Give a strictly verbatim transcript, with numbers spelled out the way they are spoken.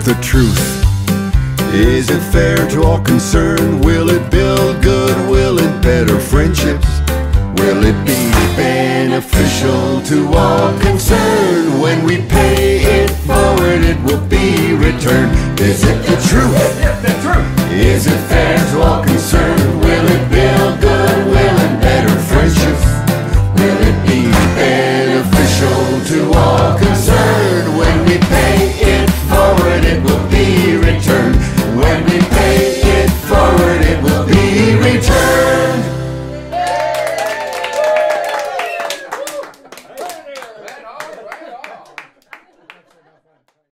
the truth? Is it fair to all concerned? Will it build good? Will it better friendships? Will it be beneficial to all concerned? When we pay it forward, it will be returned. Is it the truth?